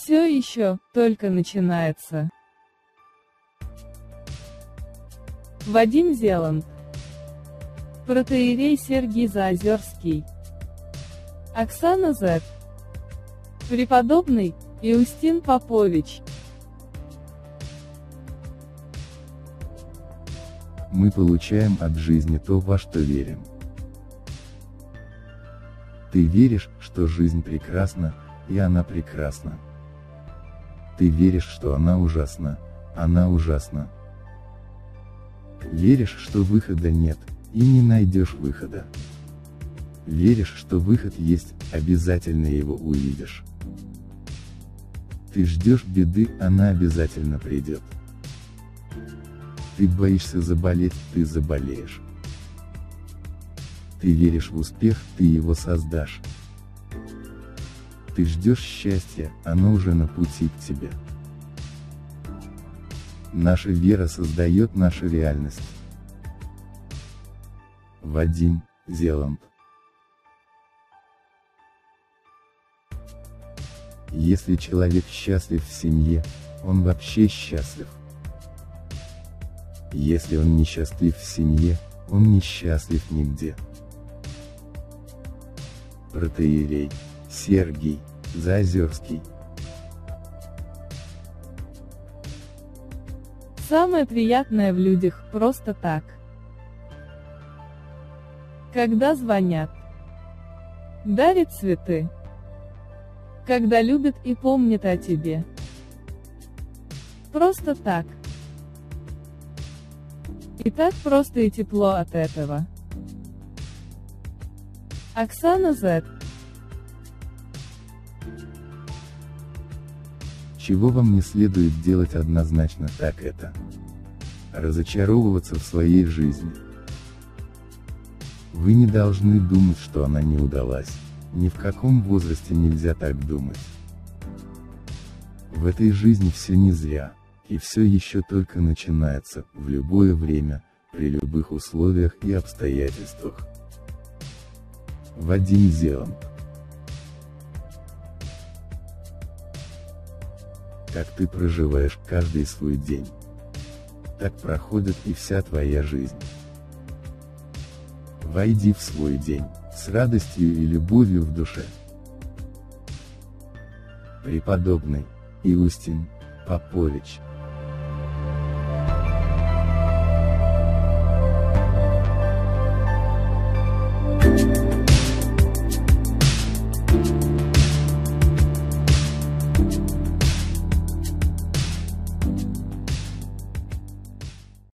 Все еще только начинается. Вадим Зеланд. Протоиерей Сергий Заозерский. Оксана З. Преподобный Иустин Попович. Мы получаем от жизни то, во что верим. Ты веришь, что жизнь прекрасна, и она прекрасна. Ты веришь, что она ужасна ужасна. Веришь, что выхода нет, и не найдешь выхода. Веришь, что выход есть, обязательно его увидишь. Ты ждешь беды, она обязательно придет. Ты боишься заболеть, ты заболеешь. Ты веришь в успех, ты его создашь. Ты ждешь счастья, оно уже на пути к тебе. Наша вера создает нашу реальность. Вадим Зеланд. Если человек счастлив в семье, он вообще счастлив. Если он несчастлив в семье, он несчастлив нигде. Протоиерей Сергий Заозерский. Самое приятное в людях – просто так. Когда звонят, дарят цветы, когда любят и помнят о тебе. Просто так. И так просто и тепло от этого. Оксана З. Чего вам не следует делать однозначно, так это разочаровываться в своей жизни. Вы не должны думать, что она не удалась. Ни в каком возрасте нельзя так думать. В этой жизни все не зря, и все еще только начинается, в любое время, при любых условиях и обстоятельствах. Вадим Зеланд. Как ты проживаешь каждый свой день, так проходит и вся твоя жизнь. Войди в свой день, с радостью и любовью в душе. Преподобный Иустин Попович.